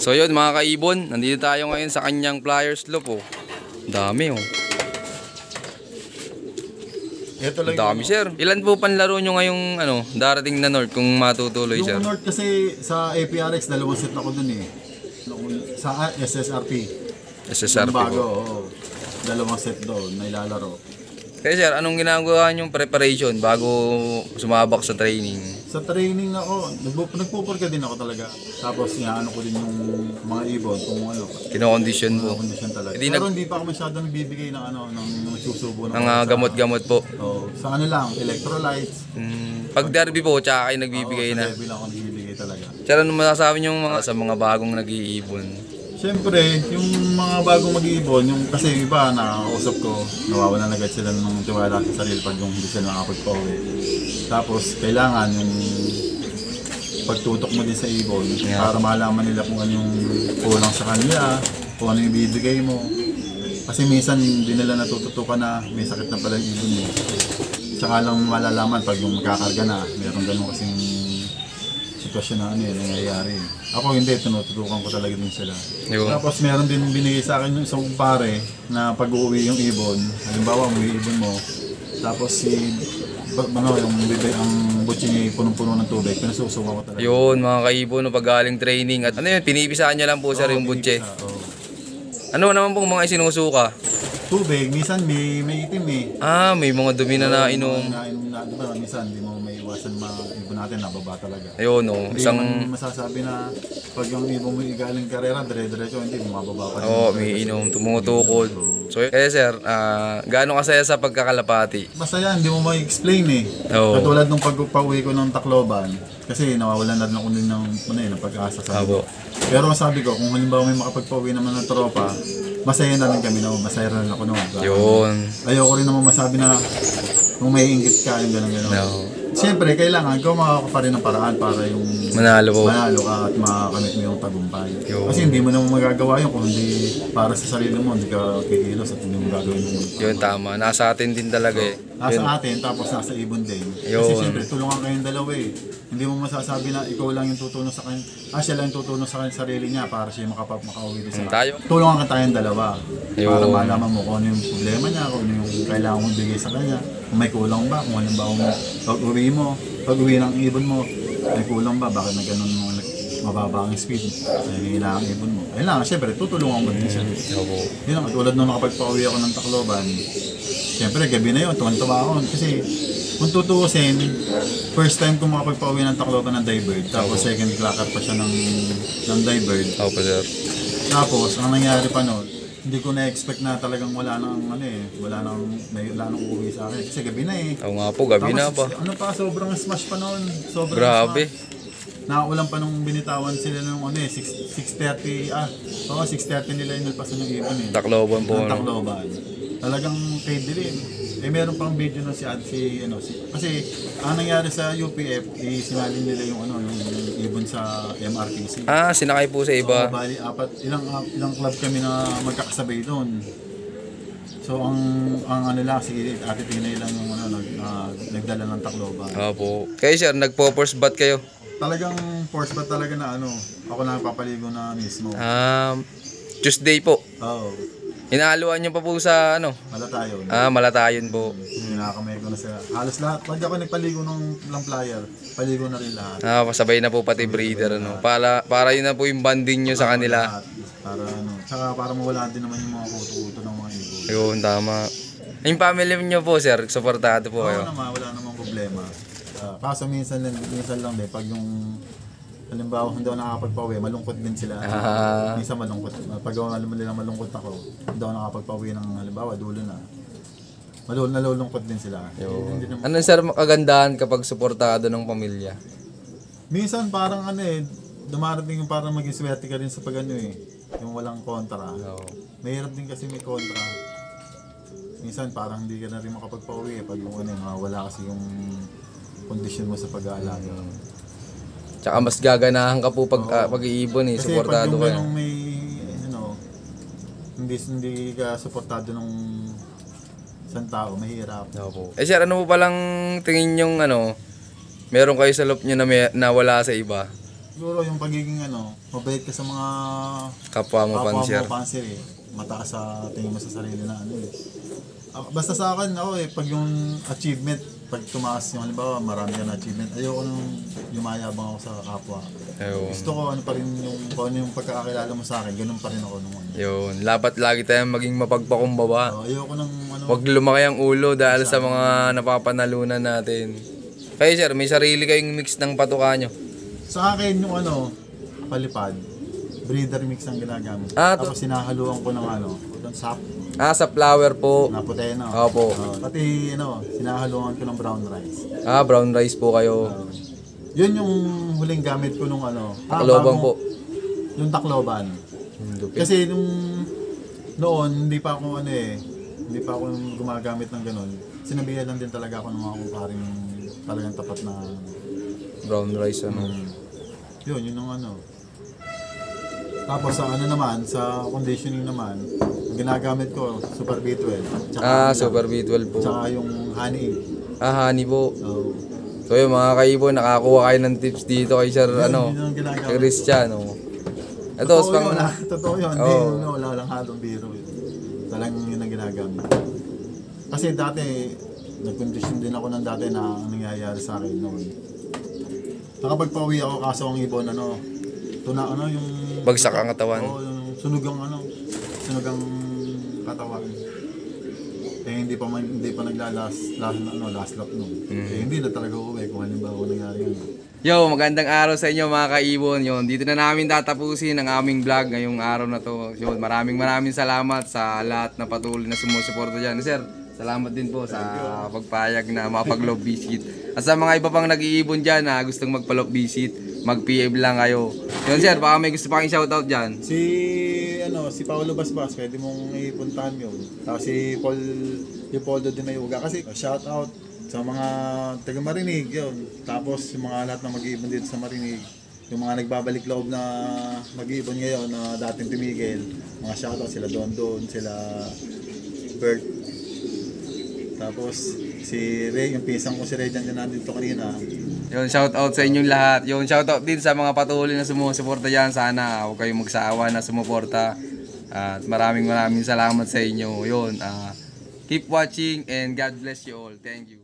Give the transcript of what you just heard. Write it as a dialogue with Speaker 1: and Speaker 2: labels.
Speaker 1: So yun mga kaibon, nandito tayo ngayon sa kanyang flyers loop oh. Dami oh.
Speaker 2: Ito lang
Speaker 1: Dami sir. Ilan po panlaro nyo ngayong darating na North kung matutuloy sir?
Speaker 2: Yung North kasi sa APRX, dalawang set ako dun eh. Sa SSRP.
Speaker 1: SSRP
Speaker 2: Yung bago,
Speaker 1: po.
Speaker 2: oo. Dalawang set doon na ilalaro.
Speaker 1: Kaya sir, anong ginagawa nyong preparation bago sumabak sa training?
Speaker 2: Sa training na ako, nagpupurga din ako talaga. Tapos ano ko din yung mga ibon kung ano.
Speaker 1: Kino-condition po.
Speaker 2: Condition talaga.
Speaker 1: Hindi
Speaker 2: Pero hindi pa ako masyadong nagbibigay ng ng susubo ng
Speaker 1: Ang gamot-gamot po.
Speaker 2: Oo. Sa ano lang, electrolytes.
Speaker 1: Pag derby po, tsaka kayo nagbibigay na.
Speaker 2: Sa derby lang ako nagbibigay talaga.
Speaker 1: Sir, ano masasabi nyo sa mga bagong nag-iibon?
Speaker 2: Siyempre, yung mga bagong mag-iibon, yung kasi yung iba nakakausap ko, nawawalan agad sila ng tiwala sa sarili pag yung hindi sila nakapagpauwi. Tapos, kailangan yung pagtutok mo din sa ibon para malaman nila kung ano yung kulang sa kanila, kung ano yung bibigay mo. Kasi minsan hindi nila natututukan na may sakit na pala yung ibon mo. Tsaka lang malalaman pag yung magkakarga na, meron ganun kasing sitwasyon na nangyayari. Ako hindi, tinututukan ko talaga din sila. Tapos meron din binigay sa akin yung isang pare na pag-uwi yung ibon. Halimbawa, may ibon mo. Tapos yung bibig, ang butsi niya punong-puno ng tubig, pinasusuka ko talaga.
Speaker 1: Yun, mga kaibon, pag galing training. At pinipisahan niya lang po sir yung butsi. Ano naman pong mga isinusuka?
Speaker 2: Tubig, minsan may itim eh.
Speaker 1: May mga dumi na nainom.
Speaker 2: Diba, minsan hindi mo may iwasan ibon natin, nababa talaga.
Speaker 1: Ayun
Speaker 2: Hindi naman masasabi na pag yung ibon mo igaling karera, dire-diretso, hindi mo mababa pa din.
Speaker 1: Oo, may inom, tumutukod. So, sir, gaano kasaya sa pagkakalapati?
Speaker 2: Masaya, hindi mo ma-explain eh. Katulad nung pag-uwi ko ng Tacloban, kasi nawawalan na ako din ng pag-asa sa mundo. Pero sabi ko, kung halimbawa may makapagpauwi naman ng tropa, masaya na rin kami na masaya rin ako naman.
Speaker 1: Yun.
Speaker 2: Ayoko rin naman masabi na kung may inggit ka, yung gano'n.
Speaker 1: No.
Speaker 2: Siyempre, kailangan gumawa ka pa rin ng paraan para yung
Speaker 1: manalo
Speaker 2: ka at makakamit mo yung tagumpay. Kasi hindi mo naman magagawa yun kung hindi para sa sarili mo, hindi ka kikilos at hindi mo gagawin mo.
Speaker 1: Yun, tama. Nasa atin din talaga eh.
Speaker 2: Nasa atin, tapos nasa ibon din. Kasi siyempre, tulungan kayong dalawa eh. Hindi mo masasabi na ikaw lang yung tutulong sa kanya. Siya lang yung tutulong sa kanya sarili niya para siya makauwi din sa kanya. Tulungan ka tayong dalawa. Para malaman mo kung ano yung problema niya, kung ano yung kailangan mong bigay sa kanya. Kung may kulang ba, kung halimbawa pag-uwi ng ibon mo, may kulang ba, bakit na ganun mo mababa ang speed, kailangan ang ibon mo. Kailangan, syempre, tutulungan mo din siya. Yun ang katulad nung nakapagpauwi ako ng Tacloban, syempre, gabi na yun, tuwan-tuwa ako. Kasi, kung tutuusin, first time ko makapagpauwi ng Tacloban ng Divebird, tapos second clacker pa siya ng Divebird. Tapos, ang nangyari pa noon, hindi ko na-expect na talagang wala nang wala nang uuwi sa akin. Kasi gabi na eh.
Speaker 1: Oo nga po, gabi na pa.
Speaker 2: Sobrang smash pa noon. Sobrang
Speaker 1: grabe.
Speaker 2: Smash. Nakaulan pa nung binitawan sila nung 6:30. 6:30 nila inulpasan ng ibon eh.
Speaker 1: Tacloban po.
Speaker 2: Tacloban. Talagang kay dilim. Meron pang video na kasi ang nangyari sa UPF, sinali nila yung ibon sa MRTC.
Speaker 1: Sinakay po sa iba.
Speaker 2: Bali, ilang club kami na magkakasabay doon. So ang sige, Ate Tinay lang yung nagdala ng Tacloban.
Speaker 1: Opo. Kayo sir, nagpo-force bat kayo?
Speaker 2: Talagang force bat talaga na ako na papaligo na mismo.
Speaker 1: Tuesday po.
Speaker 2: Oo.
Speaker 1: Inahaluan nyo pa po sa
Speaker 2: Malatayon.
Speaker 1: Malatayon po.
Speaker 2: Pinakamay ko na sila. Halos lahat. Pag ako nagpaligo ng flyer, paligo na rin lahat.
Speaker 1: Pasabay na po pati breeder. Para yun na po yung banding nyo sa kanila.
Speaker 2: Lahat. Tsaka para mawala din naman yung mga kuto-kuto ng mga ibon.
Speaker 1: Yun, tama. Yung family nyo po sir, supportado po kayo?
Speaker 2: Oo naman, wala namang problema. Kaso minsan lang din, pag yung halimbawa hindi ako nakakapagpauwi, malungkot din sila. Minsan malungkot. Pag alam mo nila malungkot ako, hindi ako nakakapagpauwi ng halimbawa, dulo na. Nalulungkot din sila.
Speaker 1: Ano sir kagandahan kapag suportado ng pamilya?
Speaker 2: Minsan parang dumarating yung parang maging swerte ka rin sa pag yung walang kontra. Mahirap din kasi may kontra. Minsan parang hindi ka na rin makapagpauwi pag yung wala kasi yung kondisyon mo sa pag-aalaga.
Speaker 1: Tsaka mas gaganahan ka po pag-iibon eh, suportado ka.
Speaker 2: Kasi pag yung may, hindi ka suportado ng isang tao, mahirap.
Speaker 1: Sir, ano po palang tingin yung meron kayo sa loop nyo na wala sa iba?
Speaker 2: Siguro yung pagiging mabait ka sa mga
Speaker 1: Kapwa mo, panser.
Speaker 2: panser eh. Mataas sa tingin mo sa sarili na basta sa akin pag yung achievement, pag tumaas yung halimbawa marami ka na achievement, ayoko nung yumayabang ako sa kapwa.
Speaker 1: Ayun.
Speaker 2: Gusto ko pa rin kung yung pagkakakilala mo sa akin, ganun pa rin ako nung
Speaker 1: Yun, dapat lagi tayong maging mapagpakumbaba.
Speaker 2: ayoko nang
Speaker 1: Huwag lumaki ang ulo dahil sa mga napapanalunan natin. Kayo sir, may sarili kayong mix ng patuka nyo.
Speaker 2: sa akin yung palipad, breeder mix ang ginagamit. Tapos sinahaluan ko ng ng sap
Speaker 1: Sa flour po.
Speaker 2: na puti
Speaker 1: Opo.
Speaker 2: pati sinahaluan ko ng brown rice.
Speaker 1: Brown rice po kayo.
Speaker 2: Yun yung huling gamit ko nung
Speaker 1: Takloban po.
Speaker 2: Yung takloban. Kasi noon hindi pa ako hindi pa ako gumagamit ng ganun. Sinabihan lang din talaga ako ng mga kumparing talagang tapat na
Speaker 1: Brown rice
Speaker 2: yun ang Tapos sa naman, sa conditioning naman, ang ginagamit ko Super B12.
Speaker 1: Super B12 po.
Speaker 2: Tsaka yung honey.
Speaker 1: Honey po.
Speaker 2: Oh.
Speaker 1: So yun mga kaibon, nakakuha kayo ng tips dito kay Sir
Speaker 2: Yun ang ginagawa.
Speaker 1: kay Christian. Ito,
Speaker 2: totoo yun. Wala lang halong biro. Talagang yun ang ginagamit. Kasi dati, nag-condition din ako ng dati na ang nangyayari sa akin noon. Nakapagpauwi ako kaso ang ibon yung
Speaker 1: bagsak ang katawan.
Speaker 2: Yung sunugang katawan. Hindi pa last lap noon. Hindi na talaga uuwi kung halimbawa nangyari yun.
Speaker 1: Yo, magandang araw sa inyo mga kaibon. Yun, dito na namin tatapusin ang aming vlog ngayong araw na to. Yun, maraming salamat sa lahat na patuloy na sumusuporta dyan. Sir, salamat din po sa pagpayag na mapag-love visit. At sa mga iba pang nag-iibon dyan na gustong magpa-love visit, mag-PM lang kayo. Yun sir, baka may gusto pa kayong shoutout dyan.
Speaker 2: Si Paolo Basbas, pwede mong ipuntahan yun. Tapos si Poldo din may uga. Kasi shoutout sa mga taga Marinig yun. Tapos yung mga lahat na mag-iibon dito sa Marinig. Yung mga nagbabalik loob na mag-iibon ngayon na dating tumigil. Mga shoutout sila Don, sila Bert. Tapos si Ray, yung pisang ko si Ray dyan nandito kanina.
Speaker 1: Yun, shoutout sa inyong lahat. Yun, shoutout din sa mga patuloy na sumusuporta dyan. Sana huwag kayong magsawa na sumuporta. At maraming salamat sa inyo. Yun, keep watching and God bless you all. Thank you.